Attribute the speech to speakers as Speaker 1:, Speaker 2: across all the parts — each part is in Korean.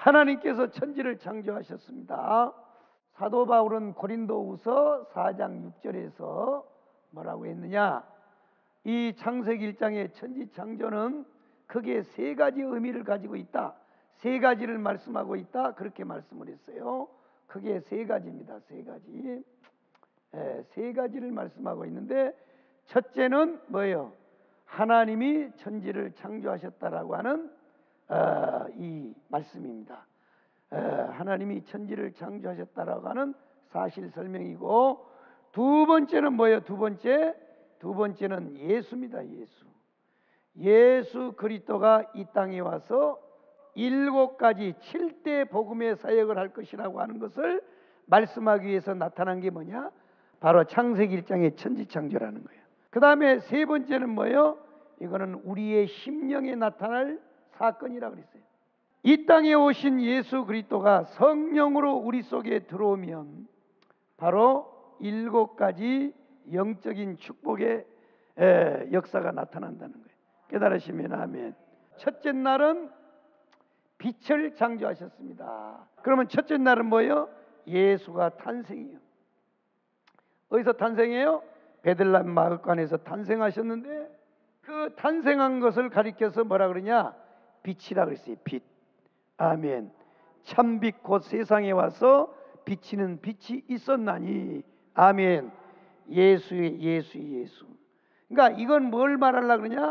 Speaker 1: 하나님께서 천지를 창조하셨습니다. 사도 바울은 고린도후서 4장 6절에서 뭐라고 했느냐? 이 창세기 1장의 천지 창조는 크게 세 가지 의미를 가지고 있다. 세 가지를 말씀하고 있다. 그렇게 말씀을 했어요. 크게 세 가지입니다. 세 가지. 세 가지를 말씀하고 있는데, 첫째는 뭐예요? 하나님이 천지를 창조하셨다라고 하는 이 말씀입니다. 하나님이 천지를 창조하셨다라고 하는 사실 설명이고, 두 번째는 뭐예요? 두 번째는 예수입니다. 예수 그리스도가 이 땅에 와서 7가지 7대 복음의 사역을 할 것이라고 하는 것을 말씀하기 위해서 나타난 게 뭐냐? 바로 창세기 1장의 천지창조라는 거예요. 그 다음에 세 번째는 뭐예요? 이거는 우리의 심령에 나타날 사건이라고 그랬어요. 이 땅에 오신 예수 그리스도가 성령으로 우리 속에 들어오면 바로 7가지 영적인 축복의 역사가 나타난다는 거예요. 깨달으시면 아멘. 첫째 날은 빛을 창조하셨습니다. 그러면 첫째 날은 뭐예요? 예수가 탄생이에요. 어디서 탄생해요? 베들레헴 마을관에서 탄생하셨는데, 그 탄생한 것을 가리켜서 뭐라 그러냐? 빛이라 그랬어요. 빛. 아멘. 참빛 곧 세상에 와서 비치는 빛이 있었나니. 아멘. 예수. 그러니까 이건 뭘 말하려고 그러냐?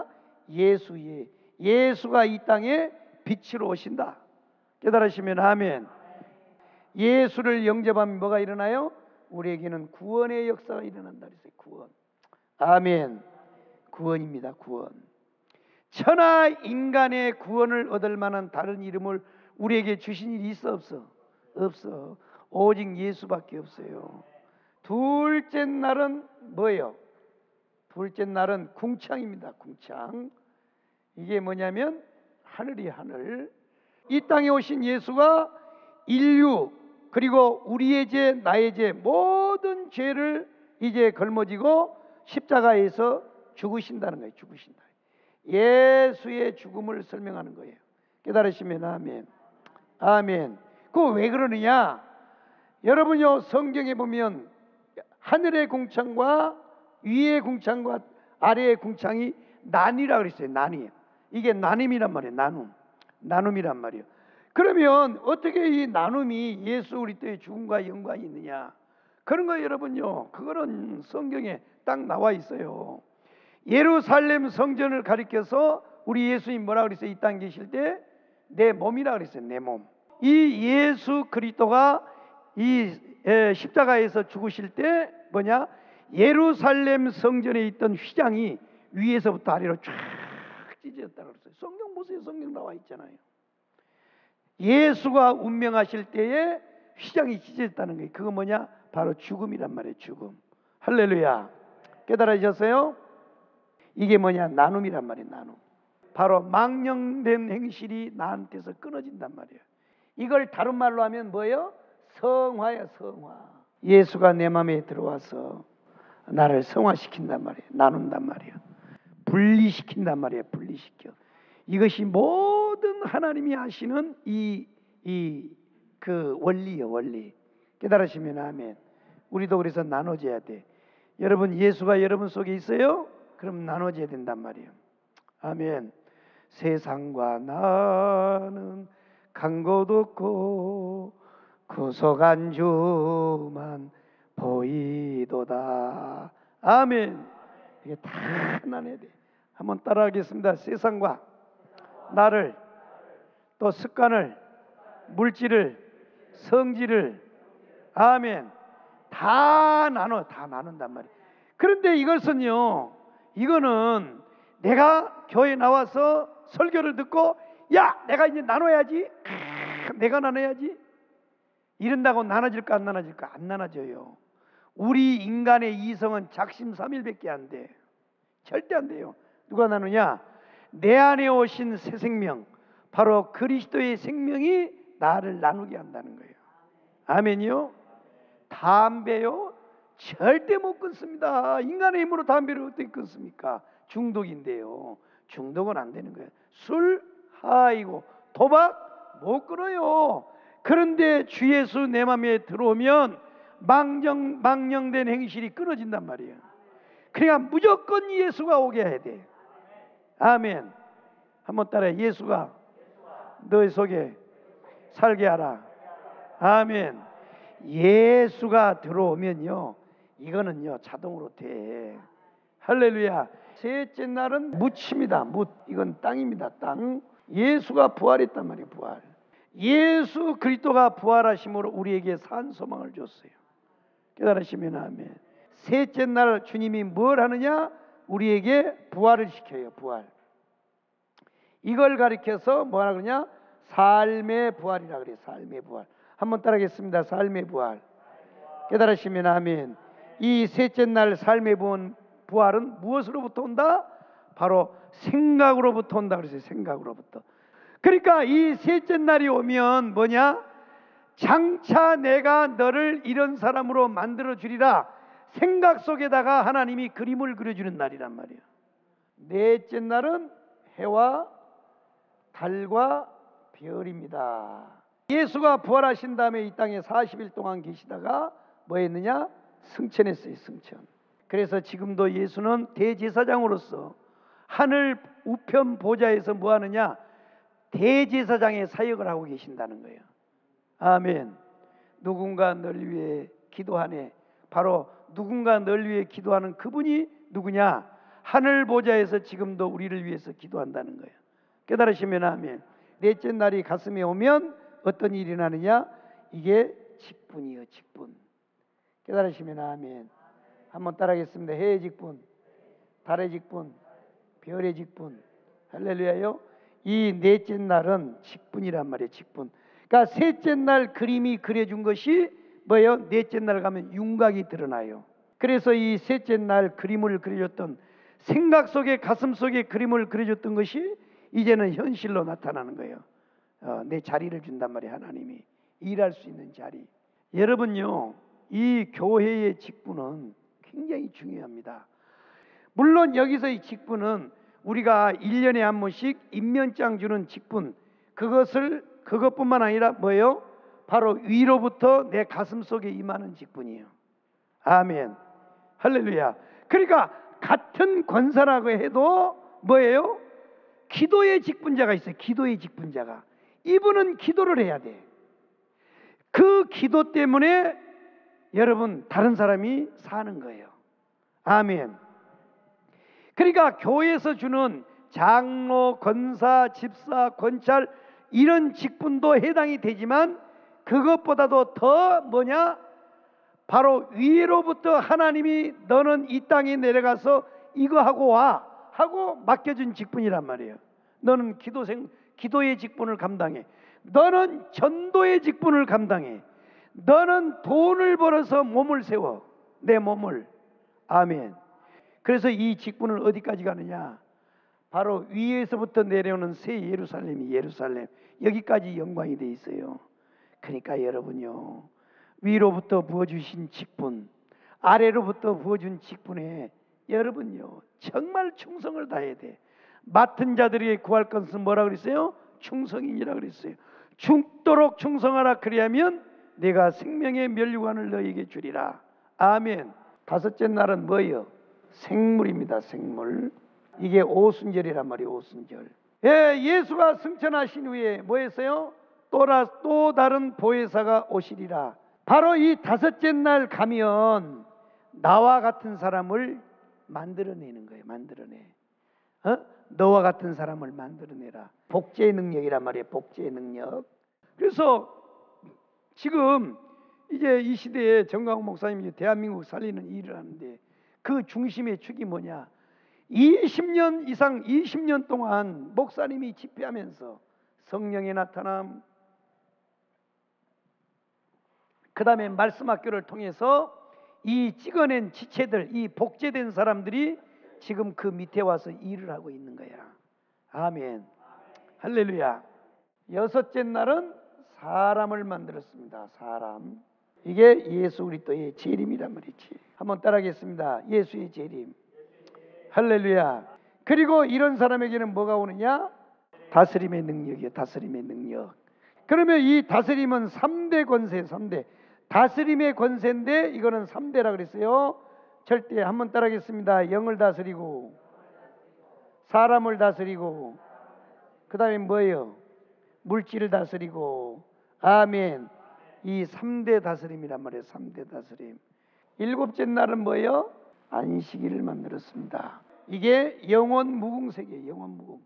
Speaker 1: 예수가 이 땅에 빛으로 오신다. 깨달으시면 아멘. 예수를 영접하면 뭐가 일어나요? 우리에게는 구원의 역사가 일어난다 그랬어요. 구원. 아멘. 구원입니다. 구원. 천하 인간의 구원을 얻을 만한 다른 이름을 우리에게 주신 일이 있어 없어? 없어. 오직 예수밖에 없어요. 둘째 날은 뭐예요? 둘째 날은 궁창입니다. 궁창. 이게 뭐냐면 하늘이 하늘. 이 땅에 오신 예수가 인류 그리고 우리의 죄, 나의 죄, 모든 죄를 이제 걸머지고 십자가에서 죽으신다는 거예요. 죽으신다. 예수의 죽음을 설명하는 거예요. 깨달으시면 아멘. 아멘. 그거 왜 그러느냐? 여러분요, 성경에 보면 하늘의 궁창과 위의 궁창과 아래의 궁창이 난이라 그랬어요. 난이. 이게 나눔이란 말이에요. 나눔이란 말이에요. 그러면 어떻게 이 나눔이 예수 그리스도의 죽음과 연관이 있느냐? 그런 거 여러분요, 그거는 성경에 딱 나와 있어요. 예루살렘 성전을 가리켜서 우리 예수님 뭐라 그랬어요? 이 땅에 계실 때 내 몸이라 그랬어요. 내 몸. 이 예수 그리스도가 이 십자가에서 죽으실 때 뭐냐? 예루살렘 성전에 있던 휘장이 위에서부터 아래로 쫙 찢어졌다고 그랬어요. 성경 보세요. 성경 나와 있잖아요. 예수가 운명하실 때에 휘장이 찢어졌다는 거예요. 그거 뭐냐? 바로 죽음이란 말이에요. 죽음. 할렐루야. 깨달으셨어요? 이게 뭐냐? 나눔이란 말이에요. 나눔. 바로 망령된 행실이 나한테서 끊어진단 말이에요. 이걸 다른 말로 하면 뭐예요? 성화야. 성화. 예수가 내 마음에 들어와서 나를 성화시킨단 말이에요. 나눈단 말이에요. 분리시킨단 말이에요. 분리시켜. 이것이 모든 하나님이 하시는 그 원리예요. 원리. 깨달으시면 아멘. 우리도 그래서 나눠져야 돼. 여러분, 예수가 여러분 속에 있어요? 그럼 나눠져야 된단 말이에요. 아멘. 세상과 나는 간 곳 없고 구속한 주만 보이도다. 아멘. 이게 다 나눠야 돼. 한번 따라하겠습니다. 세상과 나를, 또 습관을, 물질을, 성질을, 아멘, 다 나눈단 말이에요. 그런데 이것은요, 이거는 내가 교회 나와서 설교를 듣고 야, 내가 이제 나눠야지, 내가 나눠야지 이런다고 나눠질까 안 나눠질까? 안 나눠져요. 우리 인간의 이성은 작심삼일밖에 안 돼. 절대 안 돼요. 누가 나누냐? 내 안에 오신 새 생명, 바로 그리스도의 생명이 나를 나누게 한다는 거예요. 아멘이요? 담배요? 절대 못 끊습니다. 인간의 힘으로 담배를 어떻게 끊습니까? 중독인데요. 중독은 안 되는 거예요. 술, 하이고, 도박, 못 끊어요. 그런데 주 예수 내 마음에 들어오면 망령된 행실이 끊어진단 말이에요. 그러니까 무조건 예수가 오게 해야 돼. 아멘. 한번 따라해. 예수가 너의 속에 살게 하라. 아멘. 예수가 들어오면요, 이거는요 자동으로 돼. 할렐루야. 셋째 날은 묻입니다. 묻. 이건 땅입니다. 땅. 예수가 부활했단 말이에요. 부활. 예수 그리스도가 부활하심으로 우리에게 산 소망을 줬어요. 깨달으시면 아멘. 셋째 날 주님이 뭘 하느냐? 우리에게 부활을 시켜요. 부활. 이걸 가리켜서 뭐라 그러냐? 삶의 부활이라 그래요. 삶의 부활. 한번 따라하겠습니다. 삶의 부활. 깨달으시면 아멘. 이 셋째 날 삶의 부활은 무엇으로부터 온다? 바로 생각으로부터 온다 그랬어요. 생각으로부터. 그러니까 이 셋째 날이 오면 뭐냐? 장차 내가 너를 이런 사람으로 만들어 주리라. 생각 속에다가 하나님이 그림을 그려주는 날이란 말이에요. 넷째 날은 해와 달과 별입니다. 예수가 부활하신 다음에 이 땅에 40일 동안 계시다가 뭐 했느냐? 승천했어요. 승천. 그래서 지금도 예수는 대제사장으로서 하늘 우편 보좌에서 뭐 하느냐? 대제사장의 사역을 하고 계신다는 거예요. 아멘. 누군가 널 위해 기도하네. 바로 누군가 널 위해 기도하는 그분이 누구냐? 하늘 보좌에서 지금도 우리를 위해서 기도한다는 거예요. 깨달으시면 아멘. 넷째 날이 가슴에 오면 어떤 일이 나느냐? 이게 직분이요. 직분. 깨달으시면 아멘. 한번 따라하겠습니다. 해의 직분, 달의 직분, 별의 직분. 할렐루야요. 이 넷째 날은 직분이란 말이에요. 직분. 그러니까 셋째 날 그림이 그려준 것이 뭐예요? 넷째 날 가면 윤곽이 드러나요. 그래서 이 셋째 날 그림을 그려줬던, 생각 속에 가슴 속에 그림을 그려줬던 것이 이제는 현실로 나타나는 거예요. 내 자리를 준단 말이에요. 하나님이 일할 수 있는 자리. 여러분요, 이 교회의 직분은 굉장히 중요합니다. 물론 여기서 이 직분은 우리가 1년에 한 번씩 임면장 주는 직분, 그것뿐만 아니라 뭐예요? 바로 위로부터 내 가슴 속에 임하는 직분이에요. 아멘. 할렐루야. 그러니까 같은 권사라고 해도 뭐예요? 기도의 직분자가 있어요. 기도의 직분자가. 이분은 기도를 해야 돼. 그 기도 때문에 여러분 다른 사람이 사는 거예요. 아멘. 그러니까 교회에서 주는 장로, 권사, 집사, 권찰 이런 직분도 해당이 되지만 그것보다도 더 뭐냐? 바로 위로부터 하나님이 너는 이 땅에 내려가서 이거 하고 와 하고 맡겨준 직분이란 말이에요. 너는 기도의 직분을 감당해. 너는 전도의 직분을 감당해. 너는 돈을 벌어서 몸을 세워. 내 몸을. 아멘. 그래서 이 직분은 어디까지 가느냐? 바로 위에서부터 내려오는 새 예루살렘이 예루살렘. 여기까지 연관이 돼 있어요. 그러니까 여러분요, 위로부터 부어주신 직분, 아래로부터 부어준 직분에 여러분요 정말 충성을 다해야 돼. 맡은 자들에게 구할 것은 뭐라 그랬어요? 충성이니라 그랬어요. 죽도록 충성하라. 그리하면 내가 생명의 면류관을 너에게 주리라. 아멘. 다섯째 날은 뭐예요? 생물입니다. 생물. 이게 오순절이란 말이에요. 오순절. 예수가 승천하신 후에 뭐 했어요? 또 다른 보혜사가 오시리라. 바로 이 다섯째 날 가면 나와 같은 사람을 만들어내는 거예요. 만들어내. 너와 같은 사람을 만들어내라. 복제의 능력이란 말이에요. 복제의 능력. 그래서 지금 이제 이 시대에 정광훈 목사님이 대한민국 살리는 일을 하는데 그 중심의 축이 뭐냐? 20년 이상 20년 동안 목사님이 집회하면서 성령의 나타남, 그 다음에 말씀학교를 통해서 이 찍어낸 지체들, 이 복제된 사람들이 지금 그 밑에 와서 일을 하고 있는 거야. 아멘. 할렐루야. 여섯째 날은 사람을 만들었습니다. 사람. 이게 예수 그리스도의 재림이란 말이지. 한번 따라하겠습니다. 예수의 재림. 할렐루야. 그리고 이런 사람에게는 뭐가 오느냐? 다스림의 능력이요. 다스림의 능력. 그러면 이 다스림은 3대 권세, 3대. 다스림의 권세인데 이거는 3대라 그랬어요. 절대 한번 따라하겠습니다. 영을 다스리고, 사람을 다스리고, 그 다음에 뭐예요? 물질을 다스리고. 아멘. 이 3대 다스림이란 말이에요. 3대 다스림. 일곱째 날은 뭐예요? 안식일을 만들었습니다. 이게 영원 무궁 세계예요. 영원 무궁.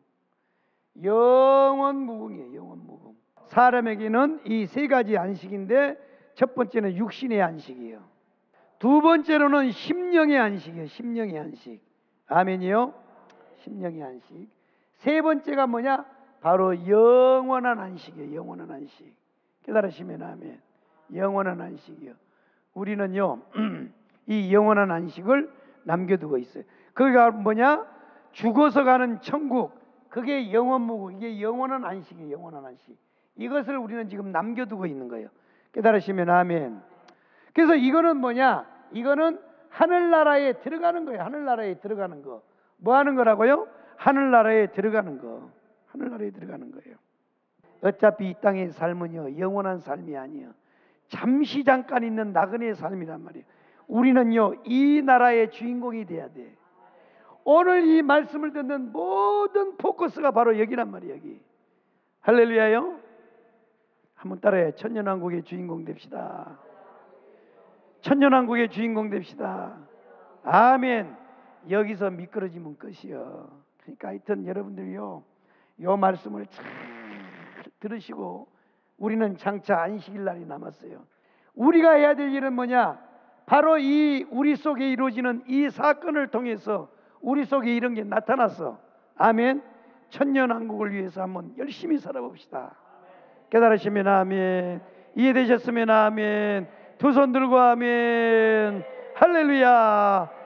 Speaker 1: 영원 무궁이에요. 영원 무궁. 사람에게는 이 세 가지 안식인데 첫 번째는 육신의 안식이에요. 두 번째로는 심령의 안식이에요. 심령의 안식. 아멘이요. 심령의 안식. 세 번째가 뭐냐? 바로 영원한 안식이에요. 영원한 안식. 깨달으시면 아멘. 영원한 안식이요. 우리는요 이 영원한 안식을 남겨두고 있어요. 그게 뭐냐? 죽어서 가는 천국. 그게 영원무궁. 이게 영원한 안식이에요. 영원한 안식. 이것을 우리는 지금 남겨두고 있는 거예요. 깨달으시면 아멘. 그래서 이거는 뭐냐? 이거는 하늘나라에 들어가는 거예요. 하늘나라에 들어가는 거. 뭐 하는 거라고요? 하늘나라에 들어가는 거. 하늘나라에 들어가는 거예요. 어차피 이 땅의 삶은요 영원한 삶이 아니에요. 잠시 잠깐 있는 나그네의 삶이란 말이에요. 우리는요 이 나라의 주인공이 돼야 돼. 오늘 이 말씀을 듣는 모든 포커스가 바로 여기란 말이에요. 여기. 할렐루야요. 한번 따라해요. 천년왕국의 주인공 됩시다. 천년왕국의 주인공 됩시다. 아멘. 여기서 미끄러지면 끝이요. 그러니까 하여튼 여러분들이요 요 말씀을 잘 들으시고, 우리는 장차 안식일 날이 남았어요. 우리가 해야 될 일은 뭐냐? 바로 이 우리 속에 이루어지는 이 사건을 통해서 우리 속에 이런 게 나타났어. 아멘. 천년왕국을 위해서 한번 열심히 살아봅시다. 깨달으시면 아멘. 이해되셨으면 아멘. 두 손 들고 아멘. 할렐루야.